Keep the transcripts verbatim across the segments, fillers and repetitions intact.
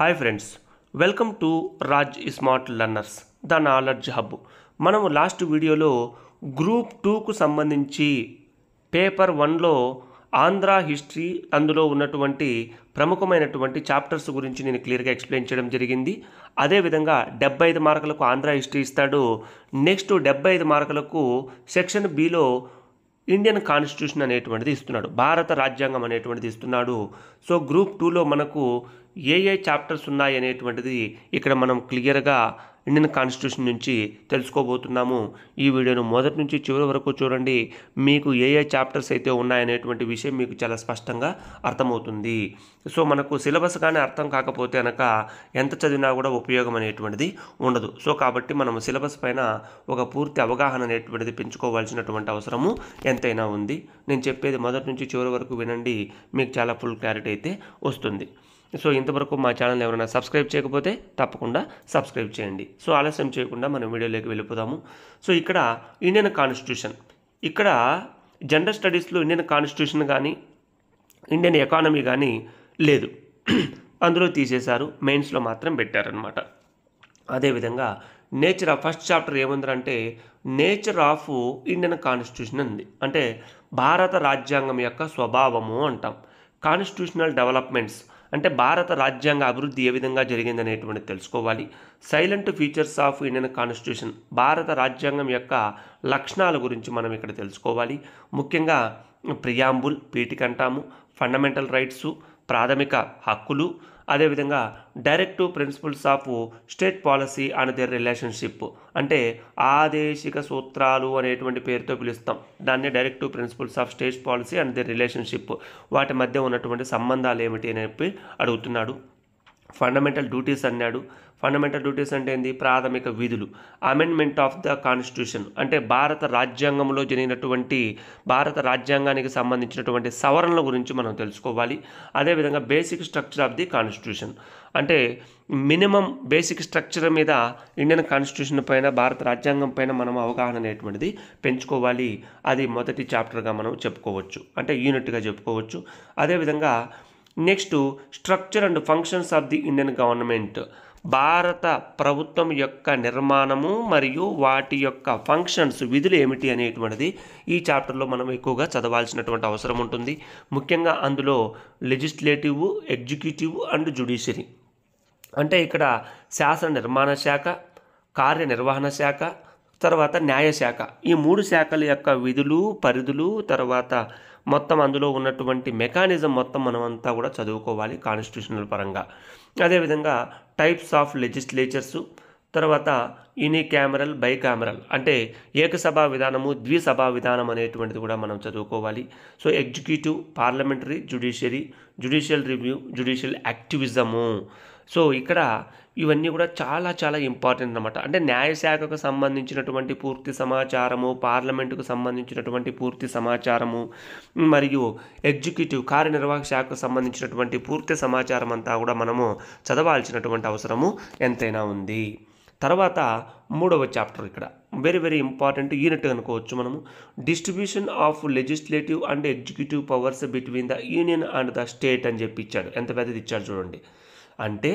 Hi friends, welcome to Raj smart learners the knowledge hub. మనము last వీడియోలో group టూకు సంబంధించి పేపర్ వన్లో ఆంధ్ర హిస్టరీ అందులో ఉన్నటువంటి ప్రముఖమైనటువంటి చాప్టర్స్ గురించి నేను క్లియర్గా ఎక్స్ప్లెయిన్ చేయడం జరిగింది. అదేవిధంగా డెబ్బై ఐదు మార్కులకు ఆంధ్ర హిస్టరీ ఇస్తాడు. నెక్స్ట్ డెబ్బై ఐదు మార్కులకు సెక్షన్ బిలో ఇండియన్ కాన్స్టిట్యూషన్ అనేటువంటిది ఇస్తున్నాడు, భారత రాజ్యాంగం అనేటువంటిది ఇస్తున్నాడు. సో గ్రూప్ టూలో మనకు ఏ ఏ చాప్టర్స్ ఉన్నాయి అనేటువంటిది ఇక్కడ మనం క్లియర్గా ఇండియన్ కాన్స్టిట్యూషన్ నుంచి తెలుసుకోబోతున్నాము. ఈ వీడియోను మొదటి నుంచి చివరి వరకు చూడండి. మీకు ఏ ఏ చాప్టర్స్ అయితే ఉన్నాయనేటువంటి విషయం మీకు చాలా స్పష్టంగా అర్థమవుతుంది. సో మనకు సిలబస్ కానీ అర్థం కాకపోతే కనుక ఎంత చదివినా కూడా ఉపయోగం అనేటువంటిది ఉండదు. సో కాబట్టి మనం సిలబస్ పైన ఒక పూర్తి అవగాహన అనేటువంటిది పెంచుకోవాల్సినటువంటి అవసరము ఎంతైనా ఉంది. నేను చెప్పేది మొదటి నుంచి చివరి వరకు వినండి, మీకు చాలా ఫుల్ క్లారిటీ అయితే వస్తుంది. సో ఇంతవరకు మా ఛానల్ ఎవరైనా సబ్స్క్రైబ్ చేయకపోతే తప్పకుండా సబ్స్క్రైబ్ చేయండి. సో ఆలస్యం చేయకుండా మనం వీడియోలోకి వెళ్ళిపోదాము. సో ఇక్కడ ఇండియన్ కాన్స్టిట్యూషన్, ఇక్కడ జనరల్ స్టడీస్లో ఇండియన్ కాన్స్టిట్యూషన్ కానీ ఇండియన్ ఎకానమీ కానీ లేదు, అందులో తీసేశారు, మెయిన్స్లో మాత్రం పెట్టారనమాట. అదేవిధంగా నేచర్ ఆఫ్ ఫస్ట్ చాప్టర్ ఏముందంటే నేచర్ ఆఫ్ ఇండియన్ కాన్స్టిట్యూషన్ ఉంది, అంటే భారత రాజ్యాంగం యొక్క స్వభావము అంటాం. కాన్స్టిట్యూషనల్ డెవలప్మెంట్స్ అంటే భారత రాజ్యాంగ అభివృద్ధి ఏ విధంగా జరిగిందనేటువంటిది తెలుసుకోవాలి. Salient features of Indian constitution, భారత రాజ్యాంగం యొక్క లక్షణాల గురించి మనం ఇక్కడ తెలుసుకోవాలి. ముఖ్యంగా ప్రియాంబుల్, పీఠిక అంటాము, ఫండమెంటల్ రైట్స్, ప్రాథమిక హక్కులు, అదేవిధంగా directive principles of state policy and their relationship, అంటే ఆదేశిక సూత్రాలు అనేటువంటి పేరుతో పిలుస్తాం. దాన్ని directive principles of state policy and their relationship, వాటి మధ్య ఉన్నటువంటి సంబంధాలు ఏమిటి అని చెప్పి అడుగుతున్నాడు. ఫండమెంటల్ డ్యూటీస్ అన్నాడు. ఫండమెంటల్ డ్యూటీస్ అంటే ఏంది? ప్రాథమిక విధులు. అమెండ్మెంట్ ఆఫ్ ద కాన్స్టిట్యూషన్ అంటే భారత రాజ్యాంగంలో జరిగినటువంటి భారత రాజ్యాంగానికి సంబంధించినటువంటి సవరణల గురించి మనం తెలుసుకోవాలి. అదేవిధంగా basic structure of the constitution అంటే మినిమం బేసిక్ స్ట్రక్చర్ మీద ఇండియన్ కాన్స్టిట్యూషన్ పైన, భారత రాజ్యాంగం పైన మనం అవగాహన అనేటువంటిది పెంచుకోవాలి. అది మొదటి చాప్టర్గా మనం చెప్పుకోవచ్చు, అంటే యూనిట్గా చెప్పుకోవచ్చు. అదేవిధంగా next structure and functions of the Indian government, భారత ప్రభుత్వం యొక్క నిర్మాణము మరియు వాటి యొక్క ఫంక్షన్స్, విధులు ఏమిటి అనేటువంటిది ఈ చాప్టర్లో మనం ఎక్కువగా చదవాల్సినటువంటి అవసరం ఉంటుంది. ముఖ్యంగా అందులో లెజిస్లేటివ్, ఎగ్జిక్యూటివ్ అండ్ జ్యుడిషియరీ, అంటే ఇక్కడ శాసన నిర్మాణ శాఖ, కార్యనిర్వహణ శాఖ, తర్వాత న్యాయశాఖ, ఈ మూడు శాఖల యొక్క విధులు, పరిధులు, తర్వాత మొత్తం అందులో ఉన్నటువంటి మెకానిజం మొత్తం మనం అంతా కూడా చదువుకోవాలి కాన్స్టిట్యూషనల్ పరంగా. అదేవిధంగా టైప్స్ ఆఫ్ లెజిస్లేచర్సు, తర్వాత యూనికామరల్, బైకామరల్ అంటే ఏకసభా విధానము, ద్విసభా విధానం అనేటువంటిది కూడా మనం చదువుకోవాలి. So executive, parliamentary, judiciary, judicial review, judicial activism. So ఇక్కడ ఇవన్నీ కూడా చాలా చాలా ఇంపార్టెంట్ అన్నమాట. అంటే న్యాయశాఖకు సంబంధించినటువంటి పూర్తి సమాచారము, పార్లమెంటుకు సంబంధించినటువంటి పూర్తి సమాచారము, మరియు ఎగ్జిక్యూటివ్ కార్యనిర్వాహక శాఖకు సంబంధించినటువంటి పూర్తి సమాచారం అంతా కూడా మనము చదవాల్సినటువంటి అవసరము ఎంతైనా ఉంది. తర్వాత మూడవ చాప్టర్ ఇక్కడ వెరీ వెరీ ఇంపార్టెంట్ యూనిట్ అనుకోవచ్చు మనము. Distribution of legislative and executive powers between the union and the state అని చెప్పి ఇచ్చాడు. ఎంత పెద్దది ఇచ్చాడు చూడండి. అంటే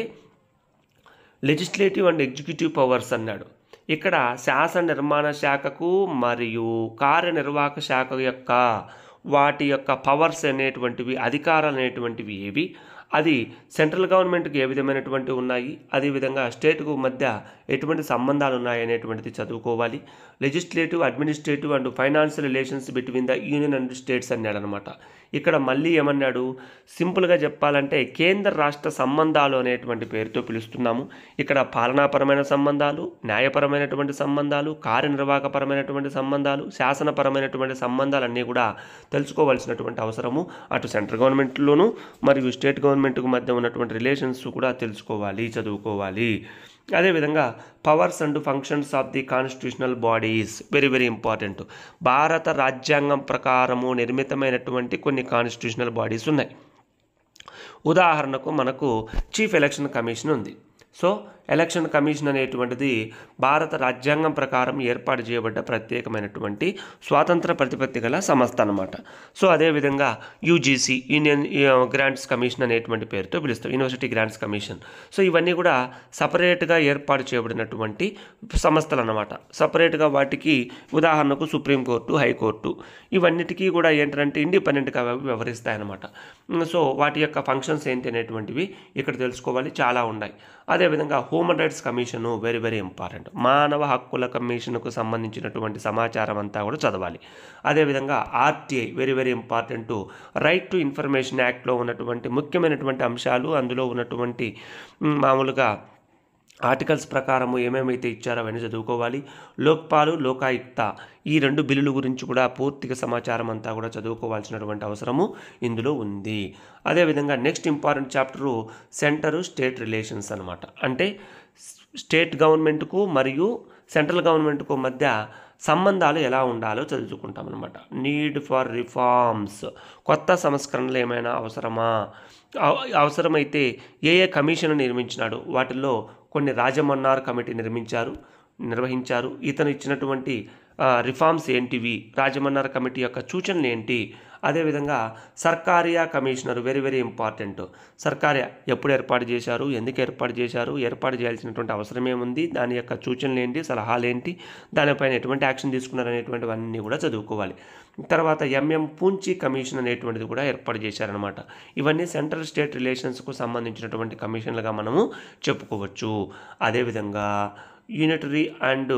లెజిస్లేటివ్ అండ్ ఎగ్జిక్యూటివ్ పవర్స్ అన్నాడు. ఇక్కడ శాసన నిర్మాణ శాఖకు మరియు కార్యనిర్వాహక శాఖ యొక్క వాటి యొక్క పవర్స్ అనేటువంటివి, అధికారాలు అనేటువంటివి ఏవి, అది సెంట్రల్ గవర్నమెంట్కి ఏ విధమైనటువంటి ఉన్నాయి, అదేవిధంగా స్టేట్కు మధ్య ఎటువంటి సంబంధాలు ఉన్నాయి అనేటువంటిది చదువుకోవాలి. Legislative, administrative and financial relations between the union and states అన్నాడు అనమాట. ఇక్కడ మళ్ళీ ఏమన్నాడు? సింపుల్గా చెప్పాలంటే కేంద్ర రాష్ట్ర సంబంధాలు అనేటువంటి పేరుతో పిలుస్తున్నాము. ఇక్కడ పాలనాపరమైన సంబంధాలు, న్యాయపరమైనటువంటి సంబంధాలు, కార్యనిర్వాహకపరమైనటువంటి సంబంధాలు, శాసనపరమైనటువంటి సంబంధాలన్నీ కూడా తెలుసుకోవాల్సినటువంటి అవసరము అటు సెంట్రల్ గవర్నమెంట్లోనూ మరియు స్టేట్ గవర్నమెంట్కు మధ్య ఉన్నటువంటి రిలేషన్స్ కూడా తెలుసుకోవాలి, చదువుకోవాలి. అదేవిధంగా powers and functions of the constitutional bodies very very important. భారత రాజ్యాంగం ప్రకారము నిర్మితమైనటువంటి కొన్ని కాన్స్టిట్యూషనల్ బాడీస్ ఉన్నాయి. ఉదాహరణకు మనకు చీఫ్ ఎలక్షన్ కమిషన్ ఉంది. సో ఎలక్షన్ కమిషన్ అనేటువంటిది భారత రాజ్యాంగం ప్రకారం ఏర్పాటు చేయబడ్డ ప్రత్యేకమైనటువంటి స్వాతంత్ర ప్రతిపత్తి గల సంస్థ అన్నమాట. సో అదేవిధంగా యూజీసీ యూనియన్ గ్రాంట్స్ కమిషన్ అనేటువంటి పేరుతో పిలుస్తాం, యూనివర్సిటీ గ్రాంట్స్ కమిషన్. సో ఇవన్నీ కూడా సపరేట్గా ఏర్పాటు చేయబడినటువంటి సంస్థలు అన్నమాట. సపరేట్గా వాటికి ఉదాహరణకు సుప్రీంకోర్టు, హైకోర్టు ఇవన్నిటికీ కూడా ఏంటంటే ఇండిపెండెంట్గా వ్యవహరిస్తాయన్నమాట. సో వాటి యొక్క ఫంక్షన్స్ ఏంటి అనేటువంటివి ఇక్కడ తెలుసుకోవాలి, చాలా ఉన్నాయి. అదేవిధంగా human rights commission very very important. మానవ హక్కుల కమిషన్కు సంబంధించినటువంటి సమాచారం అంతా కూడా చదవాలి. అదేవిధంగా RTI very very important. Right to information యాక్ట్లో ఉన్నటువంటి ముఖ్యమైనటువంటి అంశాలు, అందులో ఉన్నటువంటి మామూలుగా ఆర్టికల్స్ ప్రకారము ఏమేమైతే ఇచ్చారో అవన్నీ చదువుకోవాలి. లోక్పాలు, లోకాయుక్త ఈ రెండు బిల్లుల గురించి కూడా పూర్తిగా సమాచారం అంతా కూడా చదువుకోవాల్సినటువంటి అవసరము ఇందులో ఉంది. అదేవిధంగా next important chapter centre state relations అనమాట. అంటే స్టేట్ గవర్నమెంట్కు మరియు సెంట్రల్ గవర్నమెంట్కు మధ్య సంబంధాలు ఎలా ఉండాలో చదువుకుంటాం అనమాట. నీడ్ ఫర్ రిఫార్మ్స్, కొత్త సంస్కరణలు ఏమైనా అవసరమా, అవసరమైతే ఏ ఏ కమిషన్ నిర్మించినాడు, వాటిల్లో కొన్ని రాజమన్నార్ కమిటీ నిర్మించారు నిర్వహించారు ఇతను ఇచ్చినటువంటి రిఫార్మ్స్ ఏంటివి, రాజమన్నార్ కమిటీ యొక్క సూచనలు ఏంటి. అదేవిధంగా Sarkaria commissioner very very important. Sarkaria ఎప్పుడు ఏర్పాటు చేశారు, ఎందుకు ఏర్పాటు చేశారు, ఏర్పాటు చేయాల్సినటువంటి అవసరం ఏముంది, దాని యొక్క సూచనలు ఏంటి, సలహాలు ఏంటి, దానిపైన ఎటువంటి యాక్షన్ తీసుకున్నారు అనేటువంటివన్నీ కూడా చదువుకోవాలి. తర్వాత ఎంఎం పూంచి కమిషన్ అనేటువంటిది కూడా ఏర్పాటు చేశారనమాట. ఇవన్నీ సెంట్రల్ స్టేట్ రిలేషన్స్కు సంబంధించినటువంటి కమిషన్లుగా మనము చెప్పుకోవచ్చు. అదేవిధంగా unitary and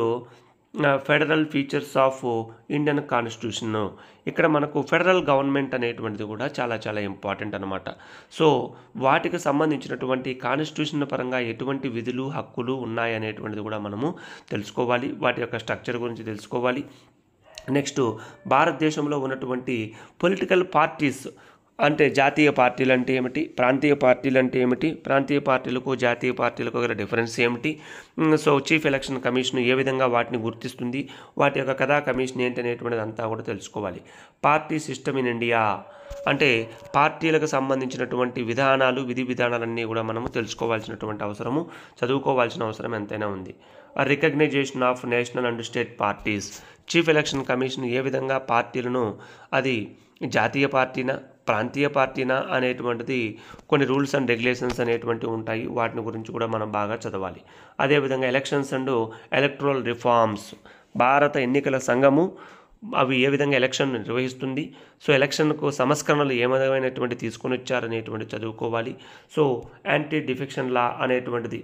federal features of Indian constitution, ఇక్కడ మనకు ఫెడరల్ గవర్నమెంట్ అనేటువంటిది కూడా చాలా చాలా ఇంపార్టెంట్ అనమాట. సో వాటికి సంబంధించినటువంటి కాన్స్టిట్యూషన్ పరంగా ఎటువంటి విధులు, హక్కులు ఉన్నాయి అనేటువంటిది కూడా మనము తెలుసుకోవాలి. వాటి యొక్క స్ట్రక్చర్ గురించి తెలుసుకోవాలి. నెక్స్ట్ భారతదేశంలో ఉన్నటువంటి పొలిటికల్ పార్టీస్, అంటే జాతీయ పార్టీలు అంటే ఏమిటి, ప్రాంతీయ పార్టీలు అంటే ఏమిటి, ప్రాంతీయ పార్టీలకు జాతీయ పార్టీలకు గల డిఫరెన్స్ ఏమిటి, సో చీఫ్ ఎలక్షన్ కమిషన్ ఏ విధంగా వాటిని గుర్తిస్తుంది, వాటి యొక్క కథా కమిషన్ ఏంటి అనేటువంటిది అంతా కూడా తెలుసుకోవాలి. పార్టీ సిస్టమ్ ఇన్ ఇండియా అంటే పార్టీలకు సంబంధించినటువంటి విధానాలు, విధి విధానాలన్నీ కూడా మనము తెలుసుకోవాల్సినటువంటి అవసరము, చదువుకోవాల్సిన అవసరం ఎంతైనా ఉంది. Recognition of national and state parties, chief election commission ఏ విధంగా పార్టీలను, అది జాతీయ పార్టీనా ప్రాంతీయ పార్టీనా అనేటువంటిది కొన్ని రూల్స్ అండ్ రెగ్యులేషన్స్ అనేటువంటివి ఉంటాయి, వాటిని గురించి కూడా మనం బాగా చదవాలి. అదేవిధంగా ఎలక్షన్స్ అండ్ ఎలక్ట్రల్ రిఫార్మ్స్, భారత ఎన్నికల సంఘము అవి ఏ విధంగా ఎలక్షన్ నిర్వహిస్తుంది, సో ఎలక్షన్కు సంస్కరణలు ఏ విధమైనటువంటి తీసుకొని వచ్చారనేటువంటి చదువుకోవాలి. సో యాంటీ డిఫెక్షన్ లా అనేటువంటిది,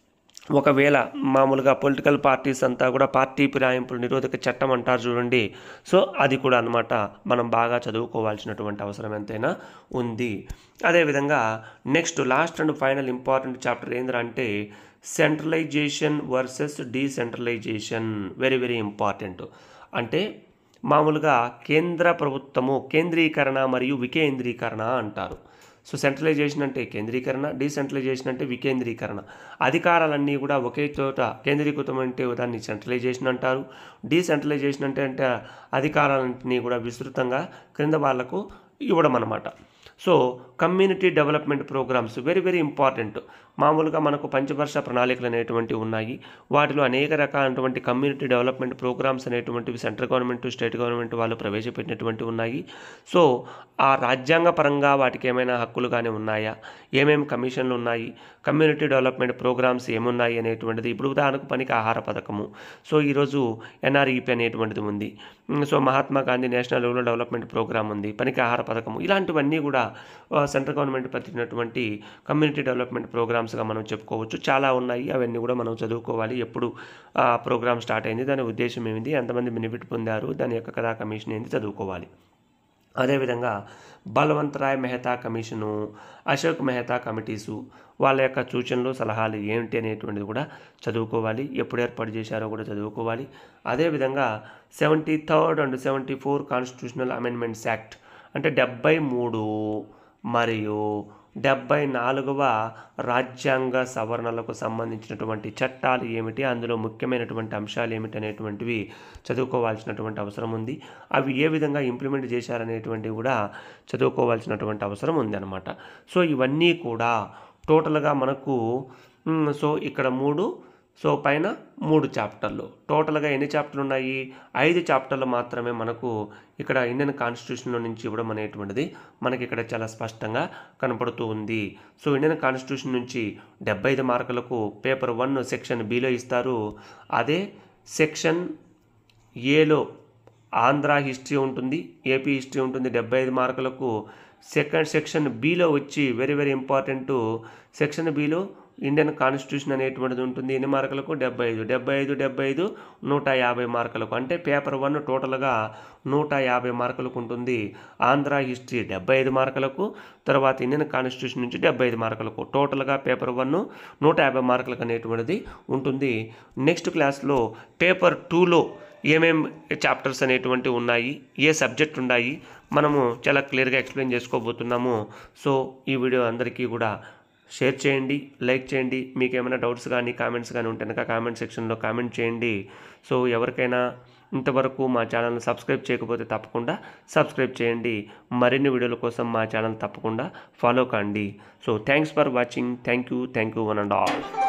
ఒకవేళ మామూలుగా పొలిటికల్ పార్టీస్ అంతా కూడా పార్టీ ఫిరాయింపుల నిరోధక చట్టం అంటారు చూడండి, సో అది కూడా అనమాట మనం బాగా చదువుకోవాల్సినటువంటి అవసరం ఎంతైనా ఉంది. అదేవిధంగా next last and final important chapter ఏంటంటే centralisation versus decentralisation, very very important. అంటే మామూలుగా కేంద్ర ప్రభుత్వము కేంద్రీకరణ మరియు వికేంద్రీకరణ అంటారు. సో సెంట్రలైజేషన్ అంటే కేంద్రీకరణ, డీసెంట్రలైజేషన్ అంటే వికేంద్రీకరణ. అధికారాలన్నీ కూడా ఒకే చోట కేంద్రీకృతం అంటే దాన్ని సెంట్రలైజేషన్ అంటారు. డీసెంట్రలైజేషన్ అంటే అంటే అధికారాలన్నింటినీ కూడా విస్తృతంగా క్రింద వాళ్లకు ఇవ్వడం అన్నమాట. So community development programmes very very important. మామూలుగా మనకు పంచవర్ష ప్రణాళికలు అనేటువంటివి ఉన్నాయి, వాటిలో అనేక రకాలైనటువంటి కమ్యూనిటీ డెవలప్మెంట్ ప్రోగ్రామ్స్ అనేటువంటివి సెంట్రల్ గవర్నమెంట్, స్టేట్ గవర్నమెంట్ వాళ్ళు ప్రవేశపెట్టినటువంటివి ఉన్నాయి. సో ఆ రాజ్యాంగ పరంగా వాటికి ఏమైనా హక్కులు కానీ ఉన్నాయా, ఏమేమి కమిషన్లు ఉన్నాయి, కమ్యూనిటీ డెవలప్మెంట్ ప్రోగ్రామ్స్ ఏమున్నాయి అనేటువంటిది. ఇప్పుడు ఉదాహరణకు పనికి ఆహార పథకము, సో ఈరోజు ఎన్ఆర్ఈపీ అనేటువంటిది ఉంది. So Mahatma Gandhi national rural development programme ఉంది, పనికి ఆహార పథకము, ఇలాంటివన్నీ కూడా సెంట్రల్ గవర్నమెంట్ పెట్టినటువంటి కమ్యూనిటీ డెవలప్మెంట్ ప్రోగ్రామ్స్గా మనం చెప్పుకోవచ్చు. చాలా ఉన్నాయి, అవన్నీ కూడా మనం చదువుకోవాలి. ఎప్పుడు ఆ ప్రోగ్రామ్ స్టార్ట్ అయింది, దాని ఉద్దేశం ఏమిటి, ఎంతమంది బెనిఫిట్ పొందారు, దాని యొక్క కథా కమిషన్ ఏంటి చదువుకోవాలి. అదేవిధంగా బల్వంత్ రాయ్ మెహతా కమిషను, అశోక్ మెహతా కమిటీసు, వాళ్ళ యొక్క సూచనలు సలహాలు ఏమిటి అనేటువంటిది కూడా చదువుకోవాలి. ఎప్పుడు ఏర్పాటు చేశారో కూడా చదువుకోవాలి. అదేవిధంగా seventy third and seventy four constitutional amendments act అంటే డెబ్బై మూడు మరియు డెబ్బై నాలుగవ రాజ్యాంగ సవరణలకు సంబంధించినటువంటి చట్టాలు ఏమిటి, అందులో ముఖ్యమైనటువంటి అంశాలు ఏమిటి అనేటువంటివి చదువుకోవాల్సినటువంటి అవసరం ఉంది. అవి ఏ విధంగా ఇంప్లిమెంట్ చేశారనేటువంటివి కూడా చదువుకోవాల్సినటువంటి అవసరం ఉంది అన్నమాట. సో ఇవన్నీ కూడా టోటల్గా మనకు సో ఇక్కడ మూడు, సో పైన మూడు చాప్టర్లు, టోటల్గా ఎన్ని చాప్టర్లు ఉన్నాయి? ఐదు చాప్టర్లు మాత్రమే మనకు ఇక్కడ ఇండియన్ కాన్స్టిట్యూషన్లో నుంచి ఇవ్వడం అనేటువంటిది మనకి ఇక్కడ చాలా స్పష్టంగా కనపడుతూ ఉంది. సో ఇండియన్ కాన్స్టిట్యూషన్ నుంచి డెబ్బై ఐదు మార్కులకు పేపర్ వన్ సెక్షన్ బిలో ఇస్తారు. అదే సెక్షన్ ఏలో ఆంధ్ర హిస్టరీ ఉంటుంది, ఏపీ హిస్టరీ ఉంటుంది డెబ్బై ఐదు మార్కులకు. సెకండ్ సెక్షన్ బిలో వచ్చి వెరీ వెరీ ఇంపార్టెంట్, సెక్షన్ బిలో ఇండియన్ కాన్స్టిట్యూషన్ అనేటువంటిది ఉంటుంది. ఎన్ని మార్కులకు? డెబ్బై ఐదు డెబ్బై ఐదు డెబ్బై ఐదు నూట యాభై మార్కులకు. అంటే పేపర్ వన్ టోటల్గా నూట యాభై మార్కులకు ఉంటుంది. ఆంధ్ర హిస్టరీ డెబ్బై ఐదు మార్కులకు, తర్వాత ఇండియన్ కాన్స్టిట్యూషన్ నుంచి డెబ్బై ఐదు మార్కులకు, టోటల్గా పేపర్ వన్ నూట యాభై మార్కులకు అనేటువంటిది ఉంటుంది. నెక్స్ట్ క్లాస్లో పేపర్ టూలో ఏమేం చాప్టర్స్ అనేటువంటివి ఉన్నాయి, ఏ సబ్జెక్ట్ ఉన్నాయి, మనము చాలా క్లియర్గా ఎక్స్ప్లెయిన్ చేసుకోబోతున్నాము. సో ఈ వీడియో అందరికీ కూడా షేర్ చేయండి, లైక్ చేయండి. మీకు ఏమైనా డౌట్స్ కానీ కామెంట్స్ కానీ ఉంటే కనుక కామెంట్ సెక్షన్లో కామెంట్ చేయండి. సో ఎవరికైనా ఇంతవరకు మా ఛానల్ని సబ్స్క్రైబ్ చేయకపోతే తప్పకుండా సబ్స్క్రైబ్ చేయండి. మరిన్ని వీడియోల కోసం మా ఛానల్ తప్పకుండా ఫాలో కండి. So thanks for watching. Thank you thank you one and all.